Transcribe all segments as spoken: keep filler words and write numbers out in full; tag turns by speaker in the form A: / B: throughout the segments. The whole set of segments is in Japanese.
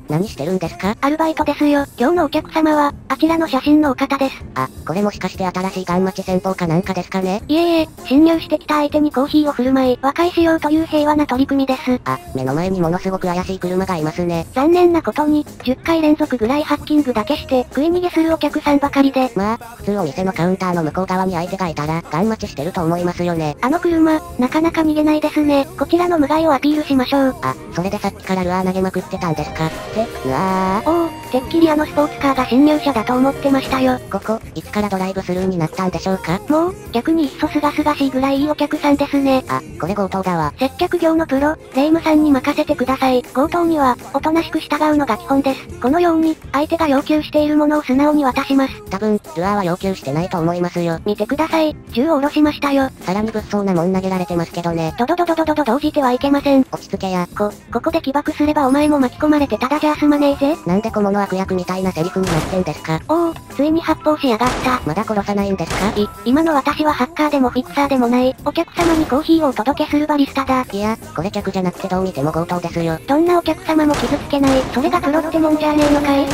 A: 何してるんですか？
B: アルバイトですよ。今日のお客様は、あちらの写真のお方です。
A: あ、これもしかして新しいガン待ち戦法かなんかですかね？
B: いえいえ、侵入してきた相手にコーヒーを振る舞い、和解しようという平和な取り組みです。
A: あ、目の前にものすごく怪しい車がいますね。
B: 残念なことに、じゅっかい連続ぐらいハッキングだけして、食い逃げするお客さんばかりで。
A: まあ、普通お店のカウンターの向こう側に相手がいたら、ガン待ちしてると思いますよね。
B: あの車、なかなか逃げないですね。こちらの無害をアピールしましょう。
A: あ、それでさっきからルアー投げまくってたんですか？って、うわー。
B: おお、てっきりあのスポーツカーが侵入者だと思ってましたよ。
A: ここ、いつからドライブスルーになったんでしょうか？
B: もう、逆にいっそすがすがしいぐらいいいお客さんですね。
A: あ、これ強盗だわ。
B: 接客業のプロ、レイムさんに任せてください。強盗には、おとなしく従うのが基本です。このように、相手が要求しているものを素直に渡します。
A: 多分、ルアーは要求してないと思いますよ。
B: 見てください、銃を下ろしましたよ。
A: さらに物騒なもん投げられてますけどね。
B: ドドドドドドド動じてはいけません。
A: 落ち着けや。
B: こ、ここで起爆すればお前も巻き込まれてただじゃ済まねえぜ。
A: なんで小物悪役みたいなセリフになってんですか？
B: おお、ついに発砲しやがった。
A: まだ殺さないんですか？
B: い、今の私はハッカーでもフィクサーでもない、お客様にコーヒーをお届けするバリスタだ。
A: いや、これ客じゃなくてどう見ても強盗ですよ。
B: どんなお客様も傷つけない、それがプロってもんじゃねえのかい？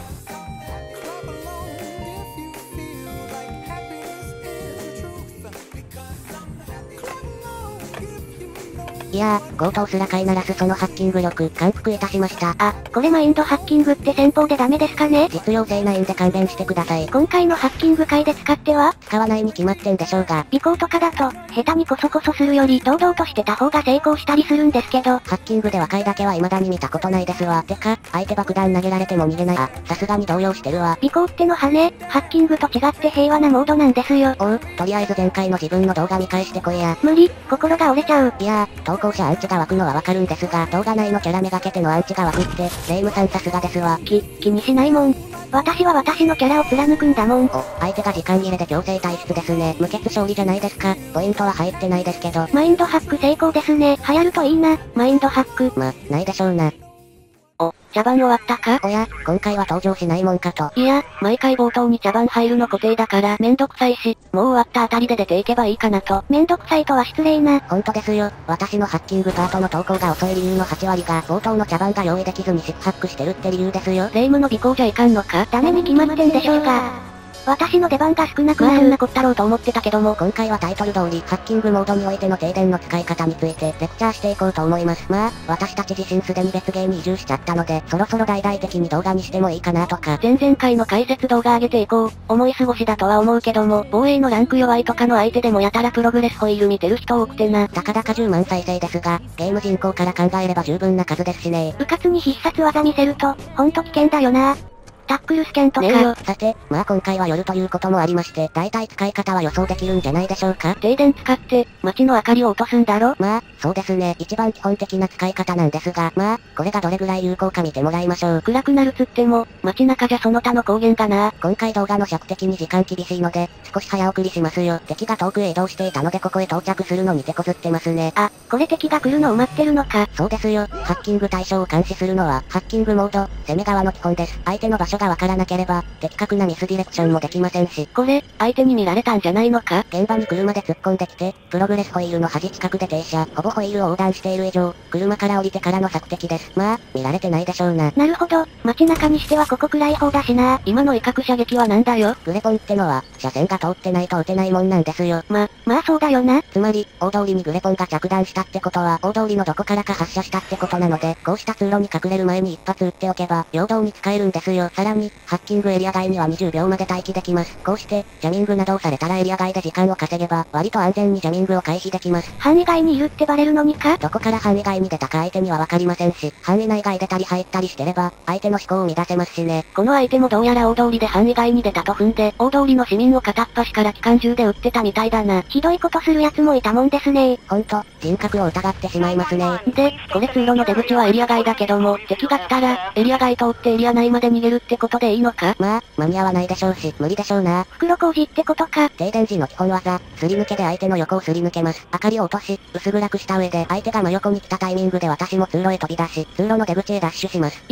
A: いやー、強盗すら飼いならすそのハッキング力、感服いたしました。
B: あ、これマインドハッキングって戦法でダメですかね？
A: 実用性ないんで勘弁してください。
B: 今回のハッキング会で使っては
A: 使わないに決まってんでしょうが。
B: 尾行とかだと、下手にコソコソするより堂々としてた方が成功したりするんですけど。
A: ハッキングで若いだけは未だに見たことないですわ。てか、相手爆弾投げられても逃げない。あ、さすがに動揺してるわ。
B: 尾行ってのはね、ハッキングと違って平和なモードなんですよ。
A: おう、とりあえず前回の自分の動画見返してこいや。
B: 無理、心が折れちゃう。
A: いやー、投稿者アンチが湧くのはわかるんですが、動画内のキャラめがけてのアンチが湧くって、レイムさんさすがですわ。
B: き、気にしないもん。私は私のキャラを貫くんだもん。
A: お、相手が時間切れで強制退出ですね。無血勝利じゃないですか。ポイントは入ってないですけど。
B: マインドハック成功ですね。流行るといいな、マインドハック。
A: ま、ないでしょうな。
B: お、茶番終わったか？
A: おや、今回は登場しないもんかと。
B: いや、毎回冒頭に茶番入るの固定だからめんどくさいし、もう終わったあたりで出ていけばいいかなと。めんどくさいとは失礼な。
A: ほんとですよ。私のハッキングパートの投稿が遅い理由のはち割が、冒頭の茶番が用意できずにシップハックしてるって理由ですよ。
B: 霊夢の尾行じゃいかんのか？ダメに決まってんでしょうが。私の出番が少なくなる。まあそんなこったろうと思ってたけども、
A: 今回はタイトル通り、ハッキングモードにおいての停電の使い方について、レクチャーしていこうと思います。まあ、私たち自身すでに別ゲーに移住しちゃったので、そろそろ大々的に動画にしてもいいかなとか。
B: 前々回の解説動画上げていこう。思い過ごしだとは思うけども、防衛のランク弱いとかの相手でもやたらプログレスホイール見てる人多くてな。
A: たかだかじゅうまん再生ですが、ゲーム人口から考えれば十分な数ですしね。
B: 部活に必殺技見せると、ほんと危険だよな。タックルスキャンとか。ねえよ。
A: さて、まあ今回は夜ということもありまして、大体使い方は予想できるんじゃないでしょうか。
B: 停電使って、街の明かりを落とすんだろ？
A: まあ、そうですね。一番基本的な使い方なんですが、まあ、これがどれぐらい有効か見てもらいましょう。
B: 暗くなるつっても、街中じゃその他の光源がな。
A: 今回動画の尺的に時間厳しいので、少し早送りしますよ。敵が遠くへ移動していたのでここへ到着するのに手こずってますね。
B: あ、これ敵が来るのを待ってるのか。
A: そうですよ。ハッキング対象を監視するのは、ハッキングモード、攻め側の基本です。相手の場所がわからなければ、的確なミスディレクションもできませんし。
B: これ、相手に見られたんじゃないのか？
A: 現場に車で突っ込んできて、プログレスホイールの端近くで停車。ほぼホイールを横断している以上、車から降りてからの索敵です。まあ、見られてないでしょうな。
B: なるほど、街中にしてはここ暗い方だしな。今の威嚇射撃はなんだよ？
A: グレポンってのは、車線が通ってないと撃てないもんなんですよ。
B: ま、まあそうだよな。
A: つまり、大通りにグレポンが着弾したってことは、大通りのどこからか発射したってことなので、こうした通路に隠れる前に一発撃っておけば、平等に使えるんですよ。さらに、ハッキングエリア外にはにじゅうびょうまで待機できます。こうして、ジャミングなどをされたらエリア外で時間を稼げば、割と安全にジャミングを回避できます。
B: 範囲外にいるってバレるのにか？
A: どこから範囲外に出たか相手にはわかりませんし、範囲内外出たり入ったりしてれば、相手の思考を乱せますしね。
B: この相手もどうやら大通りで範囲外に出たと踏んで、大通りの市民を片っ端から機関銃で撃ってたみたいだな。ひどいことする奴もいたもんですね。
A: ほんと、人格を疑ってしまいますね。
B: で、これ通路の出口はエリア外だけども、敵が来たら、エリア外通ってエリア内まで逃げるってことでいいのか？
A: まあ、間に合わないでしょうし、無理でしょうな。
B: 袋小路ってことか。
A: 停電時の基本技、すり抜けで相手の横をすり抜けます。明かりを落とし、薄暗くした上で、相手が真横に来たタイミングで私も通路へ飛び出し、通路の出口へダッシュします。
B: いや、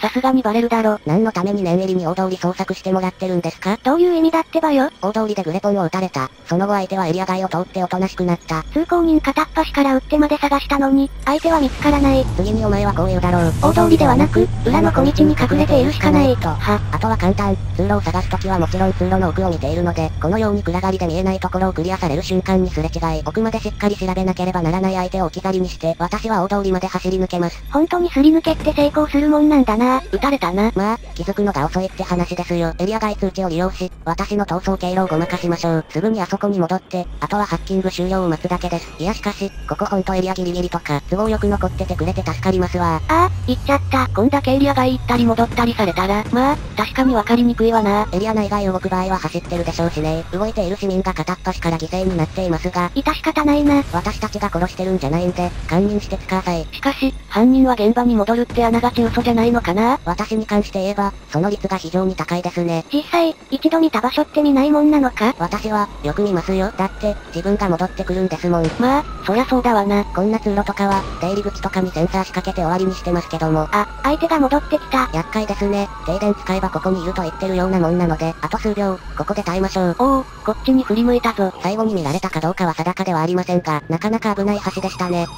B: さすがにバレるだろ。
A: 何のために念入りに大通り捜索してもらってるんですか？
B: どういう意味だってばよ。
A: 大通りでグレポンを撃たれた。その後相手はエリア外を通っておとなしくなった。
B: 通行人片っ端から撃ってまで探したのに、相手は見つからない。
A: 次にお前はこう言うだろう。
B: 大通りではなく、裏の小道に隠れているしかないと。は、
A: あとは簡単。通路を探すときはもちろん通路の奥を見ているので、このように暗がりで見えないところをクリアされる瞬間にすれ違い、奥までしっかり調べなければならない相手を置き去りにして、私は大通りまで走り抜けます。
B: 本当にすり抜けって成功するもんなんだな。撃たれたな。
A: まあ、気づくのが遅いって話ですよ。エリア外通知を利用し、私の逃走経路をごまかしましょう。すぐにあそこに戻って、あとはハッキング終了を待つだけです。いやしかし、ここほんとエリアギリギリとか、都合よく残っててくれて助かりますわ。
B: ああ、行っちゃった。こんだけエリア外行ったり戻ったりされたら、まあ、確かに分かりにくいわな。
A: エリア内外動く場合は走ってるでしょうしね。動いている市民が片っ端から犠牲になっていますが、
B: 致し方ないな。
A: 私たちが殺してるんじゃないんで、堪忍してください。
B: しかし、犯人は現場に戻るってあながち嘘じゃないのかな？
A: 私に関して言えば、その率が非常に高いですね。
B: 実際、一度見た場所って見ないもんなのか？
A: 私は、よく見ますよ。だって、自分が戻ってくるんですもん。
B: まあ、そりゃそうだわな。
A: こんな通路とかは、出入り口とかにセンサー仕掛けて終わりにしてますけども。
B: あ、相手が戻ってきた。
A: 厄介ですね。停電使えばここにいると言ってるようなもんなので、あと数秒、ここで耐えましょう。
B: おお、こっちに振り向いたぞ。
A: 最後に見られたかどうかは定かではありませんが、なかなか危ない橋でしたね。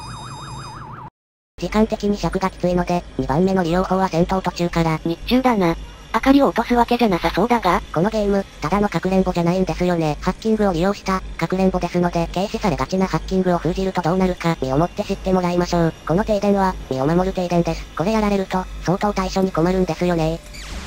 A: 時間的に尺がきついので、にばんめの利用法は戦闘途中から。
B: 日中だな。明かりを落とすわけじゃなさそうだが。
A: このゲーム、ただのかくれんぼじゃないんですよね。ハッキングを利用した、かくれんぼですので、軽視されがちなハッキングを封じるとどうなるか、身をもって知ってもらいましょう。この停電は、身を守る停電です。これやられると、相当対処に困るんですよね。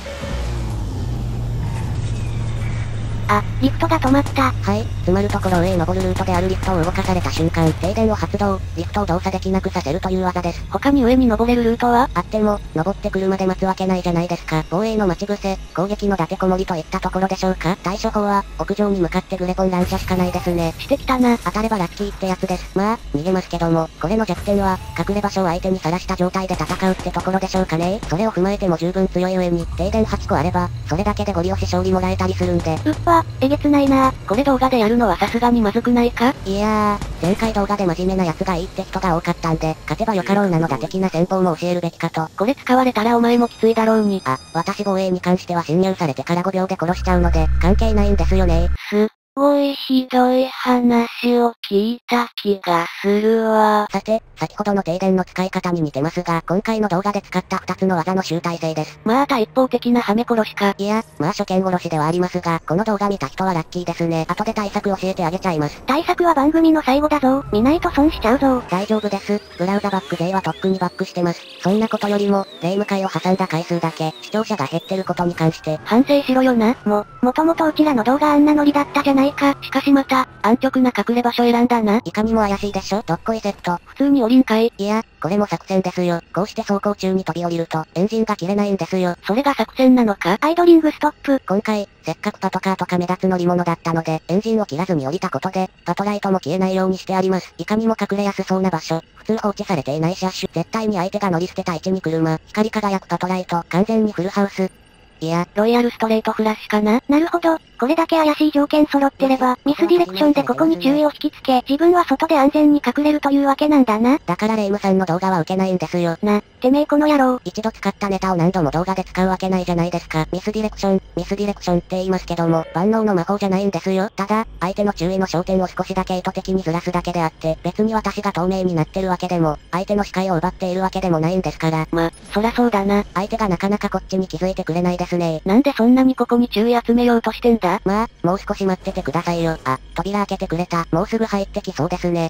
B: あ、リフトが止まった。
A: はい、つまるところ上へ登るルートであるリフトを動かされた瞬間、停電を発動、リフトを動作できなくさせるという技です。
B: 他に上に登れるルートは
A: あっても、登ってくるまで待つわけないじゃないですか。防衛の待ち伏せ、攻撃の伊達こもりといったところでしょうか。対処法は、屋上に向かってグレポン乱射しかないですね。
B: してきたな。
A: 当たればラッキーってやつです。まあ、逃げますけども、これの弱点は、隠れ場所を相手にさらした状態で戦うってところでしょうかね。それを踏まえても十分強い上に、停電はちこあれば、それだけでゴリ押し勝利もらえたりするんで。
B: うっわ、えげつないな。これ動画でやるのはさすがにまずくないか？
A: いやー、前回動画で真面目なやつがいいって人が多かったんで、勝てばよかろうなのだ的な戦法も教えるべきかと。
B: これ使われたらお前もきついだろうに。
A: あ、私防衛に関しては侵入されてからごびょうで殺しちゃうので、関係ないんですよね。
B: すごいひどい話を聞いた気がするわ。
A: さて、先ほどの停電の使い方に似てますが、今回の動画で使ったふたつの技の集大成です。
B: また一方的なハメ殺しか。
A: いや、まあ初見殺しではありますが、この動画見た人はラッキーですね。後で対策教えてあげちゃいます。
B: 対策は番組の最後だぞ。見ないと損しちゃうぞ。
A: 大丈夫です。ブラウザバック勢はとっくにバックしてます。そんなことよりも、霊夢会を挟んだ回数だけ、視聴者が減ってることに関して。
B: 反省しろよな。も、もともとうちらの動画あんなノリだったじゃないか。しかしまた、安直な隠れ場所選んだな。
A: いかにも怪しいでしょ、どっこいセット。
B: 普通に降りんかい。
A: いや、これも作戦ですよ。こうして走行中に飛び降りると、エンジンが切れないんですよ。
B: それが作戦なのか？アイドリングストップ。
A: 今回、せっかくパトカーとか目立つ乗り物だったので、エンジンを切らずに降りたことで、パトライトも消えないようにしてあります。いかにも隠れやすそうな場所。普通放置されていないシャッシュ。絶対に相手が乗り捨てた位置に車。光り輝くパトライト。完全にフルハウス。いや、
B: ロイヤルストレートフラッシュかな？なるほど。これだけ怪しい条件揃ってれば、ミスディレクションでここに注意を引きつけ、自分は外で安全に隠れるというわけなんだな。
A: だからレイムさんの動画は受けないんですよ。
B: な、てめえこの野郎。
A: 一度使ったネタを何度も動画で使うわけないじゃないですか。ミスディレクション、ミスディレクションって言いますけども、万能の魔法じゃないんですよ。ただ、相手の注意の焦点を少しだけ意図的にずらすだけであって、別に私が透明になってるわけでも、相手の視界を奪っているわけでもないんですから。
B: ま、そらそうだな。
A: 相手がなかなかこっちに気づいてくれないですね。
B: なんでそんなにここに注意集めようとしてんだ？
A: まあ、もう少し待っててくださいよ。あ、扉開けてくれた。もうすぐ入ってきそうですね。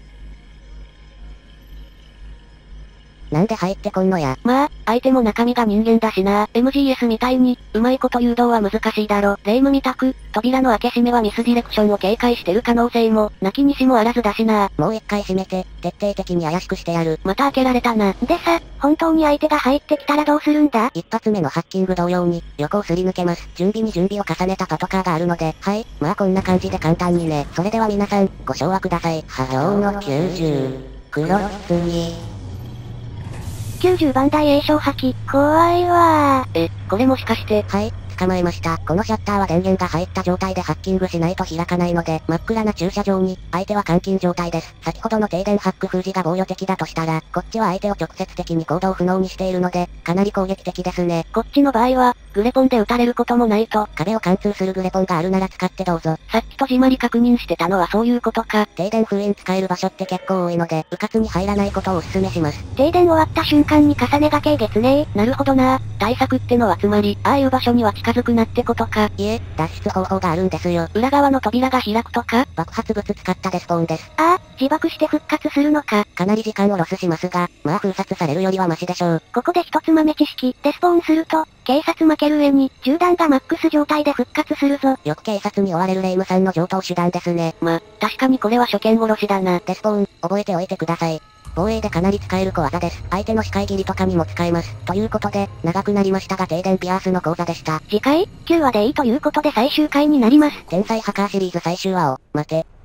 A: なんで入ってこんのや。
B: まあ、相手も中身が人間だしな。エムジーエス みたいに、うまいこと誘導は難しいだろ。霊夢みたく、扉の開け閉めはミスディレクションを警戒してる可能性も、なきにしもあらずだしな。
A: もう一回閉めて、徹底的に怪しくしてやる。
B: また開けられたな。でさ、本当に相手が入ってきたらどうするんだ？
A: 一発目のハッキング同様に、横をすり抜けます。準備に準備を重ねたパトカーがあるので、はい、まあこんな感じで簡単にね。それでは皆さん、ご唱和ください。波動のきゅうじゅう、黒筒に。
B: きゅうじゅうばん台 A 賞破棄。怖いわー。
A: え、これもしかして、はい、捕まえました。このシャッターは電源が入った状態でハッキングしないと開かないので、真っ暗な駐車場に、相手は監禁状態です。先ほどの停電ハック封じが防御的だとしたら、こっちは相手を直接的に行動不能にしているので、 かなり攻撃的ですね。
B: こっちの場合は、グレポンで撃たれることもないと。
A: 壁を貫通するグレポンがあるなら使ってどうぞ。
B: さっきとじまり確認してたのはそういうことか。
A: 停電封印使える場所って結構多いので、迂闊に入らないことをお勧めします。
B: 停電終わった瞬間に重ねがけえげつねえ。なるほどな。対策ってのはつまり、ああいう場所には近づくなってことか。
A: いえ、脱出方法があるんですよ。
B: 裏側の扉が開くとか？
A: 爆発物使ったデスポーンです。
B: ああ、自爆して復活するのか。
A: かなり時間をロスしますが、まあ封殺されるよりはマシでしょう。
B: ここで一つ豆知識。デスポーンすると、警察負ける上に、銃弾がマックス状態で復活するぞ。
A: よく警察に追われるレイムさんの上等手段ですね。
B: ま、確かにこれは初見殺しだな。
A: デスポーン、覚えておいてください。防衛でかなり使える小技です。相手の視界切りとかにも使えます。ということで、長くなりましたが停電ピアースの講座でした。
B: 次回、きゅうわでいいということで最終回になります。
A: 天才ハカーシリーズ最終話を、待て。